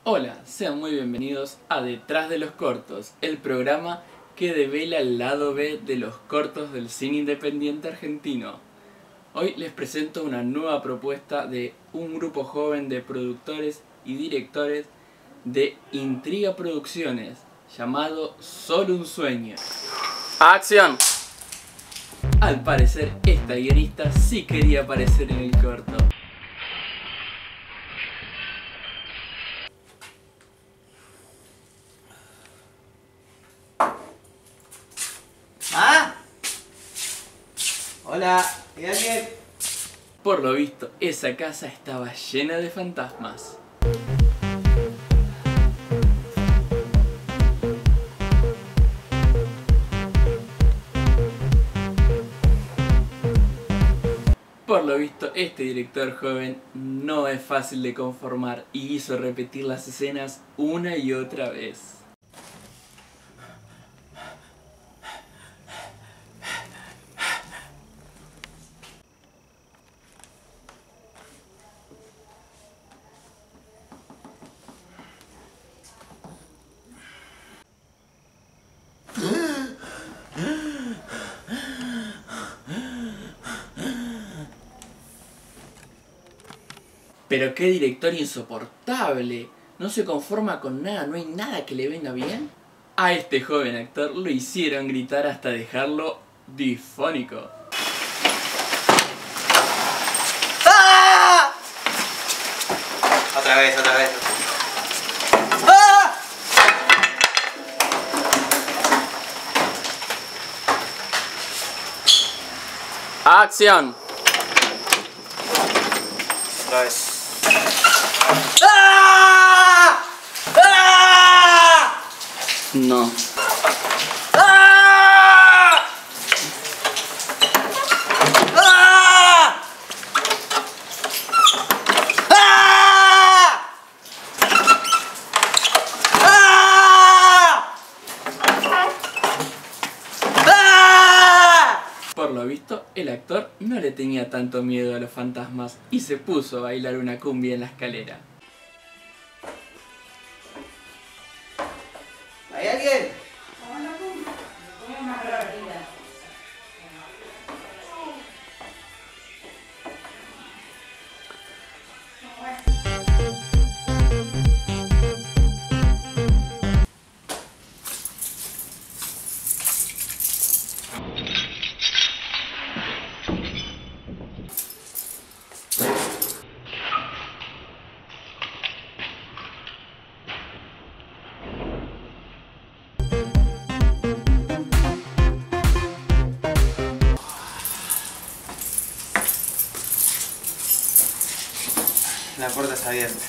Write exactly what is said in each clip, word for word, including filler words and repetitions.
Hola, sean muy bienvenidos a Detrás de los Cortos, el programa que devela el lado B de los cortos del cine independiente argentino. Hoy les presento una nueva propuesta de un grupo joven de productores y directores de Intriga Producciones, llamado Solo un Sueño. ¡Acción! Al parecer, esta guionista sí quería aparecer en el corto. ¿Ah? Hola, ¿hay alguien? Por lo visto, esa casa estaba llena de fantasmas. Por lo visto, este director joven no es fácil de conformar y hizo repetir las escenas una y otra vez. Pero qué director insoportable, no se conforma con nada, no hay nada que le venga bien. A este joven actor lo hicieron gritar hasta dejarlo difónico. ¡Ah! Otra vez, otra vez. ¡Ah! ¡Acción! Otra vez. ¡Ah! ¡Ah! No. ¡Ah! ¡Ah! ¡Ah! ¡Ah! ¡Ah! Por lo visto, el actor no le tenía tanto miedo a los fantasmas y se puso a bailar una cumbia en la escalera. ¿Hay alguien? La puerta está abierta.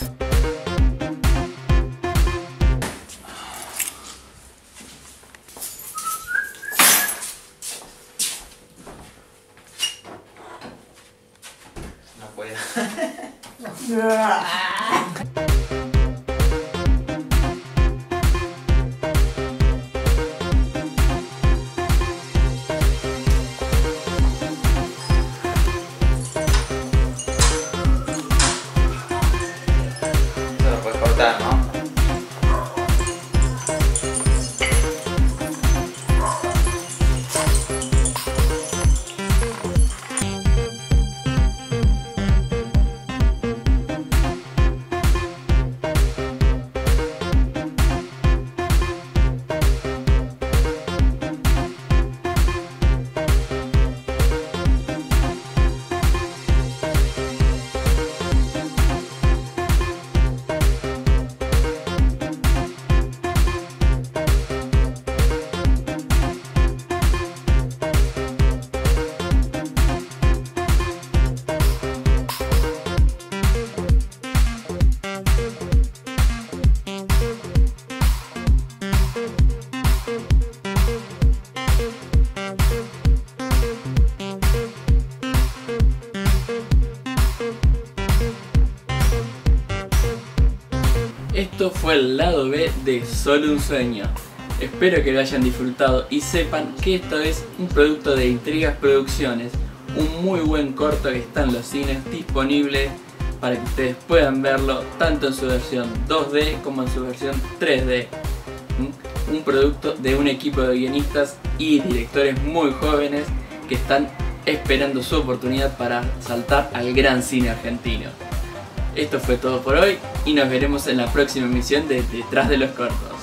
No puedo. ¿No? Esto fue el lado B de Solo un Sueño. Espero que lo hayan disfrutado y sepan que esto es un producto de Intrigas Producciones, un muy buen corto que está en los cines disponible para que ustedes puedan verlo tanto en su versión dos D como en su versión tres D. Un producto de un equipo de guionistas y directores muy jóvenes que están esperando su oportunidad para saltar al gran cine argentino. Esto fue todo por hoy y nos veremos en la próxima emisión de Detrás de los Cortos.